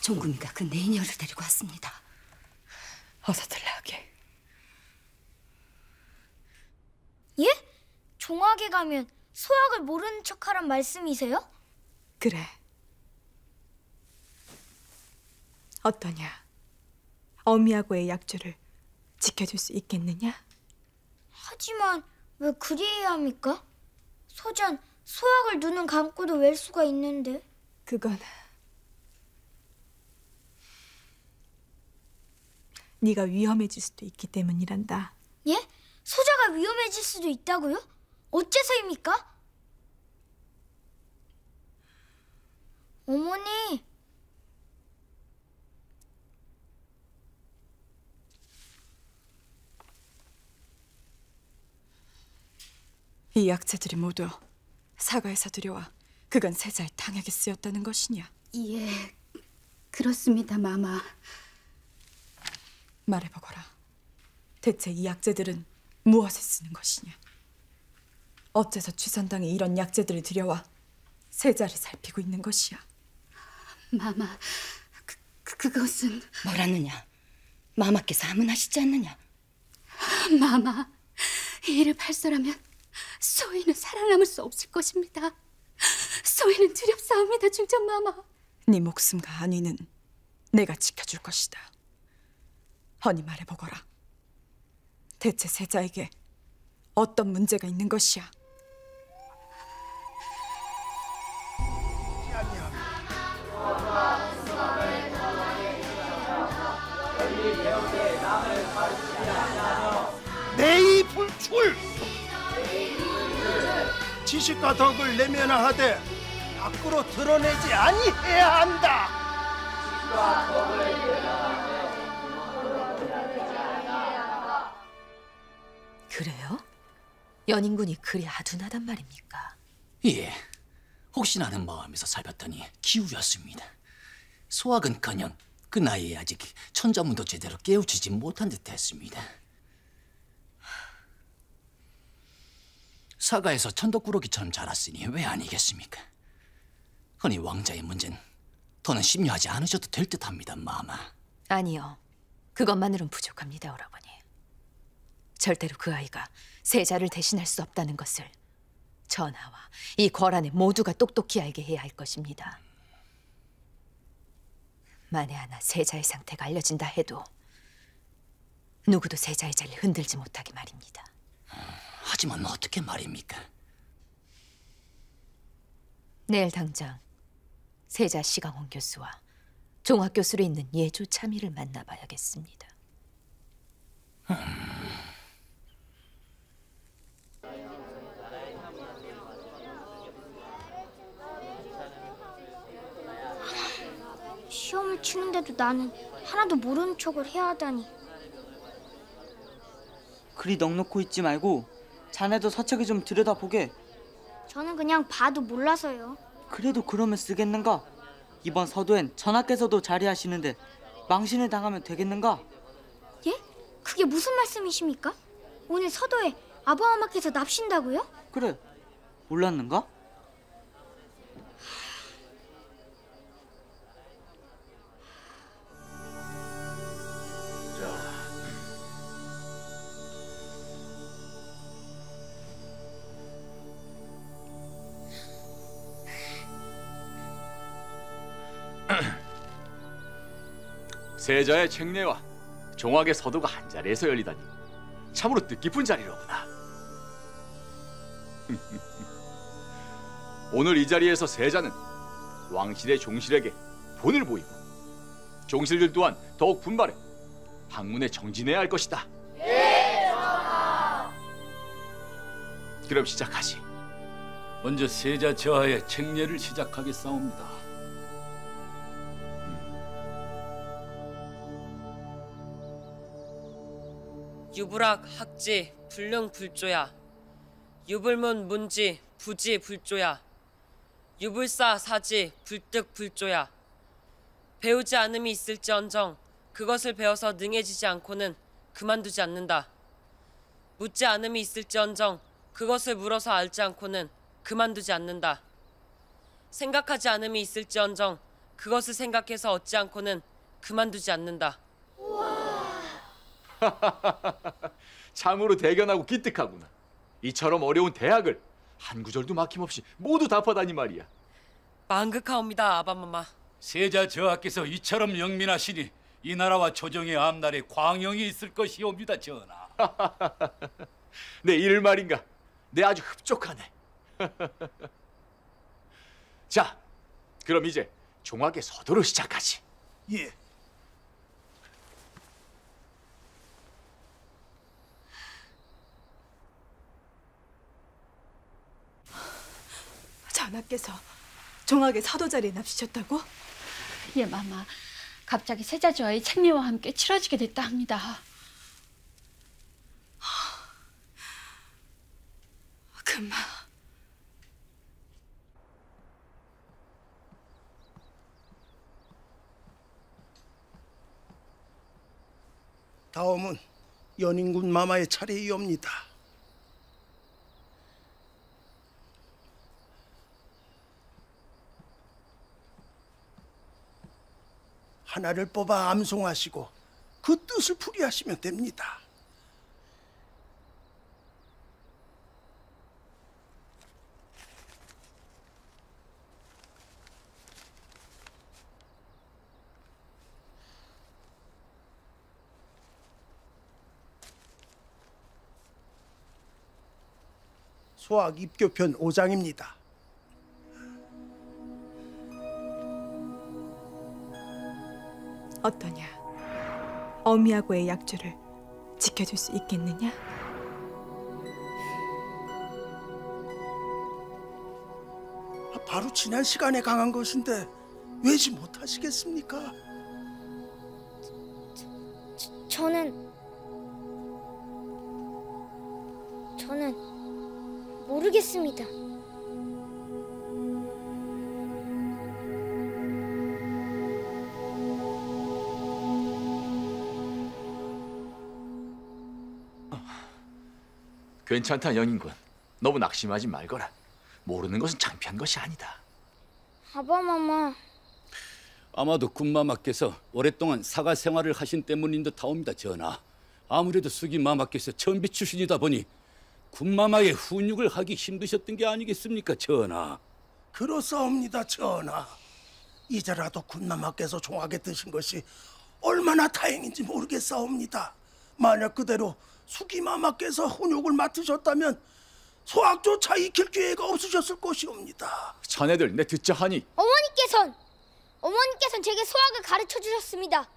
종금이가 그 내녀를 데리고 왔습니다. 어서 들라하게. 예? 종학에 가면 소학을 모르는 척하란 말씀이세요? 그래. 어떠냐? 어미하고의 약조를 지켜줄 수 있겠느냐? 하지만 왜 그리해야 합니까? 소전 소학을 눈은 감고도 뵐 수가 있는데. 그건 네가 위험해질 수도 있기 때문이란다. 예? 소자가 위험해질 수도 있다고요? 어째서입니까? 어머니. 이 약재들이 모두 사가에서 들여와 그간 세자의 탕약에 쓰였다는 것이냐? 예, 그렇습니다, 마마. 말해보거라. 대체 이 약재들은 무엇에 쓰는 것이냐? 어째서 취선당에 이런 약재들을 들여와 세자를 살피고 있는 것이야? 마마, 그것은... 뭐라느냐? 마마께서 하문하시지 않느냐? 마마, 이를 발설하면 소희는 살아남을 수 없을 것입니다. 소희는 두렵사옵니다, 중전마마. 네 목숨과 안위는 내가 지켜줄 것이다. 허니 말해보거라. 대체 세자에게 어떤 문제가 있는 것이야? 내이 불출! 지식과 덕을 내면하되 밖으로 드러내지 아니해야 한다. 그래요? 연인군이 그리 아둔하단 말입니까? 예, 혹시나 하는 마음에서 살폈더니 기우였습니다. 소학은커녕 그 나이에 아직 천자문도 제대로 깨우치지 못한 듯했습니다. 사가에서 천덕꾸러기처럼 자랐으니 왜 아니겠습니까? 허니 왕자의 문제는 더는 심려하지 않으셔도 될 듯합니다, 마마. 아니요, 그것만으론 부족합니다, 오라버니. 절대로 그 아이가 세자를 대신할 수 없다는 것을 전하와 이 거란에 모두가 똑똑히 알게 해야 할 것입니다. 만에 하나 세자의 상태가 알려진다 해도 누구도 세자의 자리를 흔들지 못하게 말입니다. 하지만 어떻게 말입니까? 내일 당장 세자 시강원 교수와 종합교수로 있는 예조 참의를 만나봐야겠습니다. 시험을 치는데도 나는 하나도 모르는 척을 해야 하다니. 그리 넋놓고 있지 말고 자네도 서책을 좀 들여다보게. 저는 그냥 봐도 몰라서요. 그래도 그러면 쓰겠는가? 이번 서도엔 전하께서도 자리하시는데 망신을 당하면 되겠는가? 예? 그게 무슨 말씀이십니까? 오늘 서도에 아버마마께서 납신다고요? 그래, 몰랐는가? 세자의 책례와 종학의 서도가 한 자리에서 열리다니 참으로 뜻깊은 자리로구나. 오늘 이 자리에서 세자는 왕실의 종실에게 본을 보이고 종실들 또한 더욱 분발해 학문에 정진해야 할 것이다. 예, 전하. 그럼 시작하시. 먼저 세자 저하의 책례를 시작하겠사옵니다. 유불학 학지 불능 불조야. 유불문 문지 부지 불조야. 유불사 사지 불득 불조야. 배우지 않음이 있을지언정 그것을 배워서 능해지지 않고는 그만두지 않는다. 묻지 않음이 있을지언정 그것을 물어서 알지 않고는 그만두지 않는다. 생각하지 않음이 있을지언정 그것을 생각해서 얻지 않고는 그만두지 않는다. 참으로 대견하고 기특하구나. 이처럼 어려운 대학을 한 구절도 막힘없이 모두 답하다니 말이야. 망극하옵니다, 아바마마. 세자 저하께서 이처럼 영민하시니 이 나라와 조정의 앞날에 광영이 있을 것이옵니다, 전하. 내 이를 말인가? 내 아주 흡족하네. 자, 그럼 이제 종학의 서도를 시작하지. 예. 전하께서 종학의 사도 자리에 납치셨다고? 예, 마마. 갑자기 세자 저하의 책례와 함께 치러지게 됐다 합니다. 금마. 다음은 연인군 마마의 차례이옵니다. 하나를 뽑아 암송하시고 그 뜻을 풀이하시면 됩니다. 소학 입교편 5장입니다. 어떠냐? 어미하고의 약조를 지켜줄 수 있겠느냐? 바로 지난 시간에 강한 것인데 왜지 못하시겠습니까? 저는 모르겠습니다. 괜찮다, 연인군. 너무 낙심하지 말거라. 모르는 것은 창피한 것이 아니다. 아바마마. 아마도 군마마께서 오랫동안 사가 생활을 하신 때문인 듯하옵니다, 전하. 아무래도 수기 마마께서 천비 출신이다 보니 군마마의 훈육을 하기 힘드셨던 게 아니겠습니까, 전하? 그렇사옵니다, 전하. 이제라도 군마마께서 종하게 드신 것이 얼마나 다행인지 모르겠사옵니다. 만약 그대로 수기마마께서 훈육을 맡으셨다면 소학조차 익힐 기회가 없으셨을 것이옵니다. 자네들 내 듣자 하니. 어머니께선 제게 소학을 가르쳐 주셨습니다.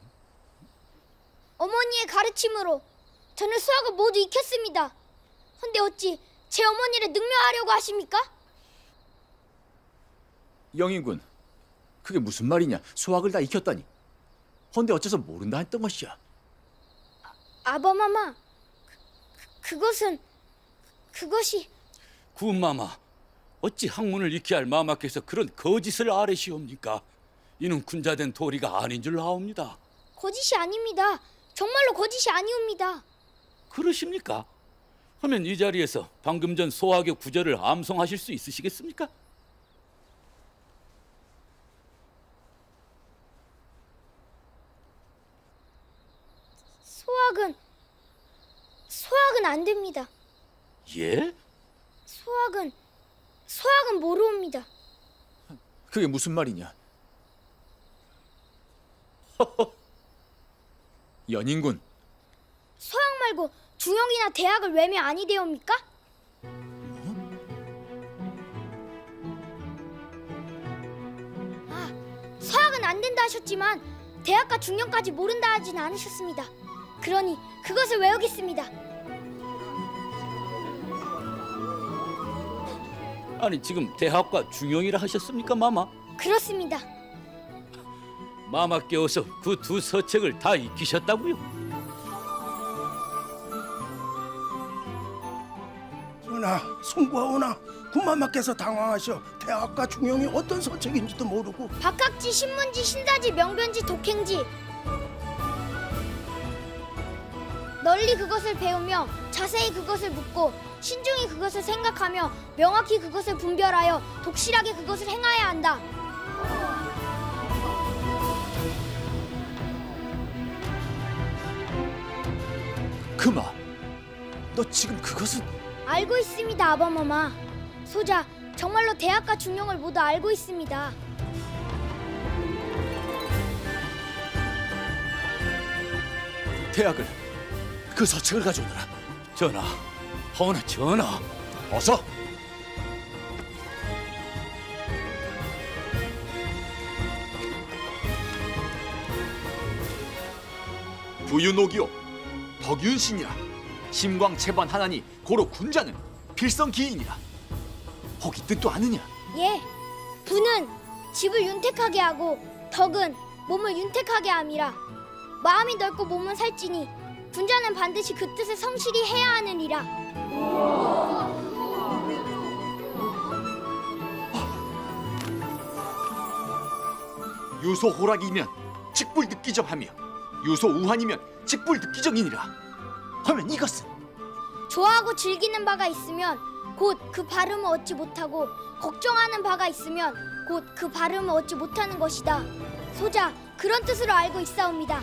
어머니의 가르침으로 저는 수학을 모두 익혔습니다. 근데 어찌 제 어머니를 능멸하려고 하십니까? 영인군, 그게 무슨 말이냐? 수학을 다 익혔다니. 헌데 어째서 모른다 했던 것이야? 아바마마, 그것이 군마마, 어찌 학문을 익히 할 마마께서 그런 거짓을 아뢰시옵니까? 이는 군자된 도리가 아닌 줄 아옵니다. 거짓이 아닙니다. 정말로 거짓이 아니옵니다. 그러십니까? 하면 이 자리에서 방금 전 소학의 구절을 암송하실 수 있으시겠습니까? 소학은 안 됩니다. 예? 소학은 모르옵니다. 그게 무슨 말이냐? 연인군, 소학 말고 중형이나 대학을 외면 아니 되옵니까? 서학은 안 된다 하셨지만 대학과 중형까지 모른다 하진 않으셨습니다. 그러니 그것을 외우겠습니다. 아니 지금 대학과 중형이라 하셨습니까, 마마? 그렇습니다. 마마께서 그 두 서책을 다 익히셨다고요? 전하, 송구하오나 군마마께서 당황하셔 대학과 중형이 어떤 서책인지도 모르고 박학지, 신문지, 신사지, 명변지, 독행지 널리 그것을 배우며 자세히 그것을 묻고 신중히 그것을 생각하며 명확히 그것을 분별하여 독실하게 그것을 행해야 한다. 금아, 너 지금 그것은... 알고 있습니다, 아바마마. 소자 정말로 대학과 중용을 모두 알고 있습니다. 대학을, 그 서책을 가져오너라. 전하, 허나 전하. 어서. 부윤옥이요 덕윤신이라 심광채반 하나니 고로 군자는 필성기인이라. 혹이 뜻도 아느냐? 예, 부는 집을 윤택하게 하고 덕은 몸을 윤택하게 함이라. 마음이 넓고 몸은 살찌니 군자는 반드시 그 뜻을 성실히 해야 하느니라. 유소호락이면 직불득기정하며 유소우한이면 직불득기정이니라. 하면 이것은 좋아하고 즐기는 바가 있으면 곧 그 발음을 얻지 못하고 걱정하는 바가 있으면 곧 그 발음을 얻지 못하는 것이다. 소자 그런 뜻으로 알고 있사옵니다.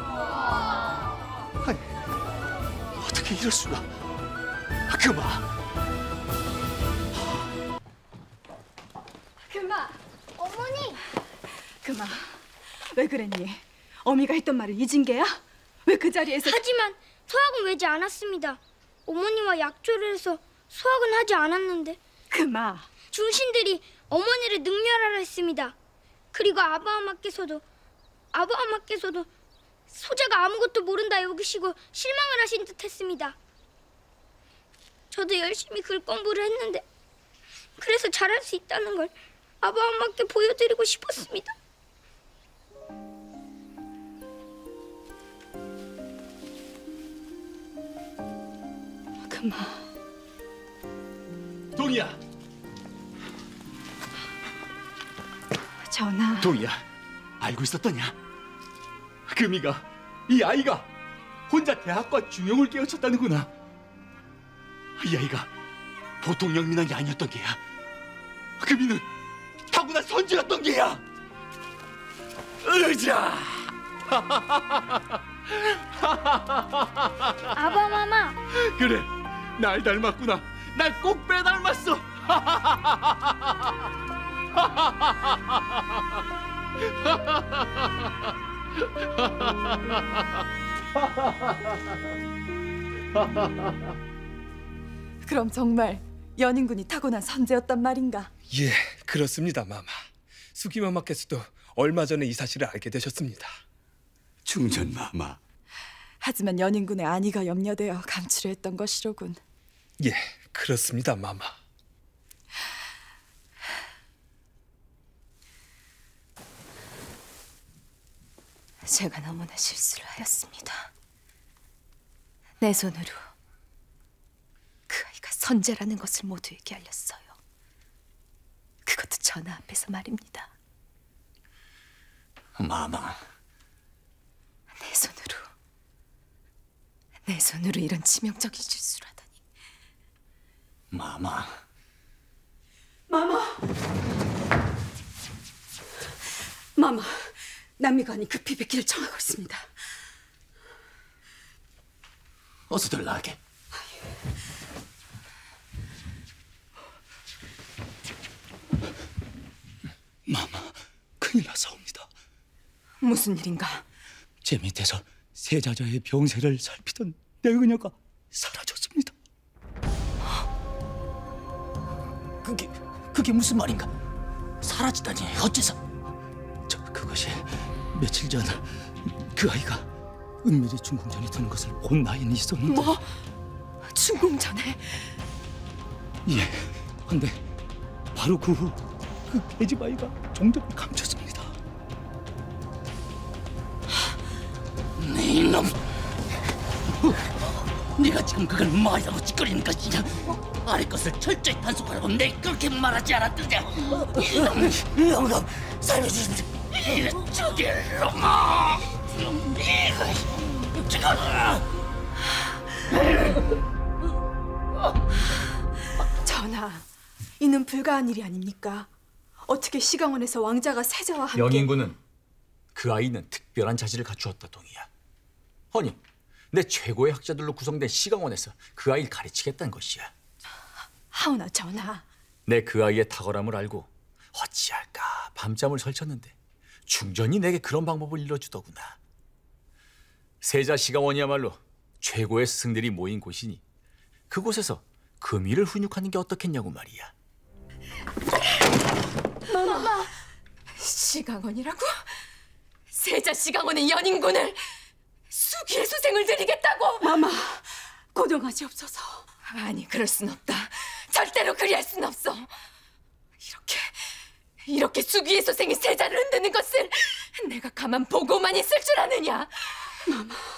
아니, 어떻게 이럴 수가? 금아. 금아, 어머니. 금아, 왜 그랬니? 어미가 했던 말을 잊은 게야? 왜 그 자리에서... 하지만 소학은 외지 않았습니다. 어머니와 약조를 해서 소학은 하지 않았는데. 금아, 중신들이 어머니를 능멸하라 했습니다. 그리고 아바아마께서도 소자가 아무것도 모른다 여기시고 실망을 하신 듯 했습니다. 저도 열심히 글 공부를 했는데 그래서 잘할 수 있다는 걸 아바아마께 보여드리고 싶었습니다. 금아. 동이야. 전하. 동이야, 알고 있었더냐? 금이가, 이 아이가 혼자 대학과 중용을 깨우쳤다는구나. 이 아이가 보통 영민한 게 아니었던 게야. 금이는 타고난 선지였던 게야. 으자. 아바마마. 그래, 날 닮았구나. 날 꼭 빼닮았어. 그럼 정말 연인군이 타고난 선제였단 말인가? 예, 그렇습니다, 마마. 수기마마께서도 얼마 전에 이 사실을 알게 되셨습니다. 중전마마. 하지만 연인군의 안위가 염려되어 감추려 했던 것이로군. 예, 그렇습니다, 마마. 제가 너무나 실수를 하였습니다. 내 손으로 그 아이가 선제라는 것을 모두에게 알렸어요. 그것도 전하 앞에서 말입니다. 마마. 내 손으로 이런 치명적인 실수를 하다니. 마마. 마마, 남미관이 급히 뵙기를 청하고 있습니다. 어서들 나게. 마마, 큰일 났사옵니다. 무슨 일인가? 제 밑에서 세자자의 병세를 살피던 내 그녀가 사라졌습니다. 그게 무슨 말인가? 사라지다니 어째서? 그것이 며칠 전 그 아이가 은밀히 중궁전에 드는 것을 본 나이는 있었는데. 뭐? 중궁전에? 예, 근데 바로 그 후 그 계집 아이가 종적을 감췄습니다. 이놈! 네가 지금 그걸 말이라고 찌꺼리는 것이냐? 아래 것을 철저히 단속하라고 내가 그렇게 말하지 않았느냐? 영감, 살려주십시오. 저기로 전하, 이는 불가한 일이 아닙니까? 어떻게 시강원에서 왕자가 세자와 함께... 영인군은 그 아이는 특별한 자질을 갖추었다, 동이야. 아니, 내 최고의 학자들로 구성된 시강원에서 그 아이를 가르치겠다는 것이야. 하오나 전하. 내 그 아이의 탁월함을 알고 어찌할까 밤잠을 설쳤는데 중전이 내게 그런 방법을 일러주더구나. 세자 시강원이야말로 최고의 스승들이 모인 곳이니 그곳에서 금이를 훈육하는 게 어떻겠냐고 말이야. 마마. 시강원이라고? 세자 시강원의 연인군을 수기의 수생을 드리겠다고? 마마, 고동하시옵소서. 아니, 그럴 순 없다. 절대로 그리할 순 없어. 이렇게 수기의 수생이 세자를 흔드는 것을 내가 가만 보고만 있을 줄 아느냐? 마마.